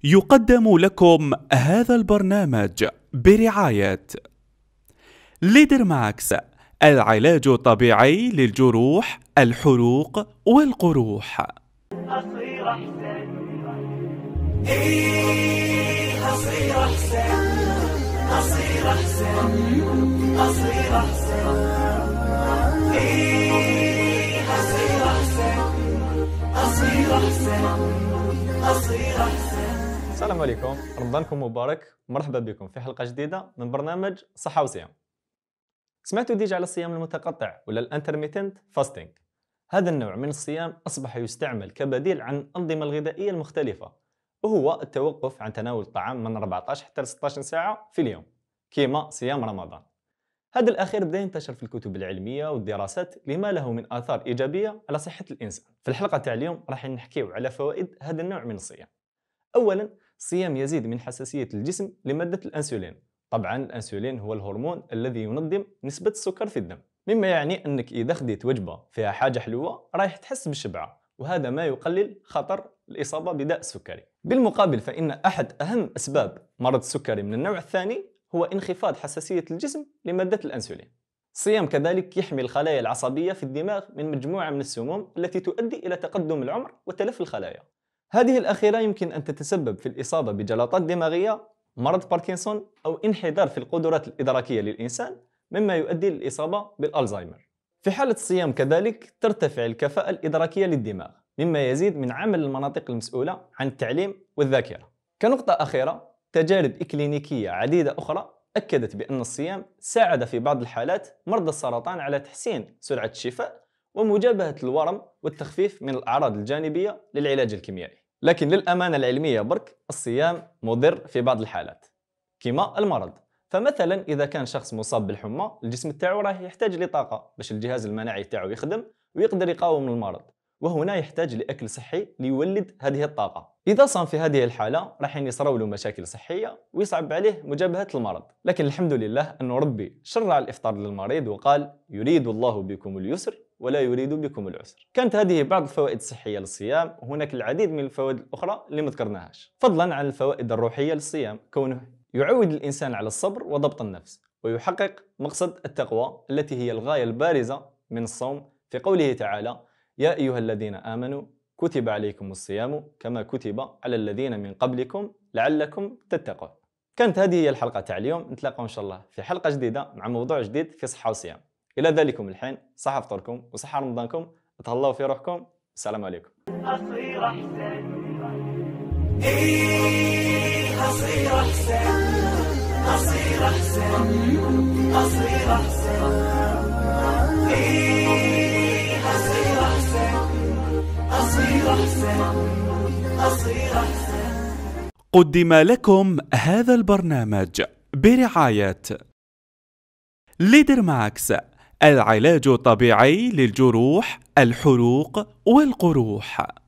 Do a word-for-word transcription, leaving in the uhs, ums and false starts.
يقدم لكم هذا البرنامج برعاية ليدر ماكس، العلاج الطبيعي للجروح، الحروق والقروح. أصير أحسن، إيه أصير أحسن، أصير أحسن، أصير أحسن، إيه أصير أحسن، أصير أحسن، أصير أحسن. السلام عليكم، رمضانكم مبارك، مرحبا بكم في حلقة جديدة من برنامج صحة وصيام. سمعتوا ديجا على الصيام المتقطع ولا الانترميتنت فاستنج؟ هذا النوع من الصيام أصبح يستعمل كبديل عن الأنظمة الغذائية المختلفة، وهو التوقف عن تناول الطعام من أربعة عشر حتى ستة عشر ساعة في اليوم، كيما صيام رمضان. هذا الأخير بدأ ينتشر في الكتب العلمية والدراسات لما له من آثار إيجابية على صحة الإنسان. في الحلقة تاع اليوم راح نحكيو على فوائد هذا النوع من الصيام. أولاً، الصيام يزيد من حساسية الجسم لمادة الأنسولين. طبعاً الأنسولين هو الهرمون الذي ينظم نسبة السكر في الدم، مما يعني أنك إذا خديت وجبة فيها حاجة حلوة رايح تحس بالشبع، وهذا ما يقلل خطر الإصابة بداء السكري. بالمقابل، فإن أحد أهم أسباب مرض السكري من النوع الثاني هو انخفاض حساسية الجسم لمادة الأنسولين. الصيام كذلك يحمي الخلايا العصبية في الدماغ من مجموعة من السموم التي تؤدي إلى تقدم العمر وتلف الخلايا. هذه الأخيرة يمكن أن تتسبب في الإصابة بجلطات دماغية، مرض باركنسون، أو انحدار في القدرات الإدراكية للإنسان، مما يؤدي للإصابة بالألزهايمر. في حالة الصيام كذلك ترتفع الكفاءة الإدراكية للدماغ، مما يزيد من عمل المناطق المسؤولة عن التعليم والذاكرة. كنقطة أخيرة، تجارب إكلينيكية عديدة أخرى أكدت بأن الصيام ساعد في بعض الحالات مرضى السرطان على تحسين سرعة الشفاء ومجابهة الورم والتخفيف من الأعراض الجانبية للعلاج الكيميائي. لكن للأمانة العلمية برك، الصيام مضر في بعض الحالات كما المرض. فمثلا إذا كان شخص مصاب بالحمى، الجسم تاعو راه يحتاج لطاقة باش الجهاز المناعي تاعو يخدم ويقدر يقاوم المرض، وهنا يحتاج لأكل صحي ليولد هذه الطاقة. إذا صام في هذه الحالة راح يصروا له مشاكل صحية ويصعب عليه مجابهة المرض. لكن الحمد لله أن ربي شرع الإفطار للمريض وقال: يريد الله بكم اليسر ولا يريد بكم العسر. كانت هذه بعض الفوائد الصحية للصيام، وهناك العديد من الفوائد الأخرى اللي ما ذكرناهاش، فضلا عن الفوائد الروحية للصيام، كونه يعود الإنسان على الصبر وضبط النفس، ويحقق مقصد التقوى التي هي الغاية البارزة من الصوم، في قوله تعالى: يا أيها الذين آمنوا كتب عليكم الصيام كما كتب على الذين من قبلكم لعلكم تتقون. كانت هذه هي الحلقة تاع اليوم، نتلاقاو إن شاء الله في حلقة جديدة مع موضوع جديد في صحة وصيام. إلى ذلكم الحين، صحة فطوركم وصحة رمضانكم، تهلاو في روحكم، السلام عليكم. أصير أحسن، إيه أصير أحسن، أصير أحسن، أصير أحسن، إيه أصير أحسن، أصير أحسن، أصير أحسن. قدم لكم هذا البرنامج برعاية ليدر ماكس، العلاج الطبيعي للجروح، الحروق والقروح.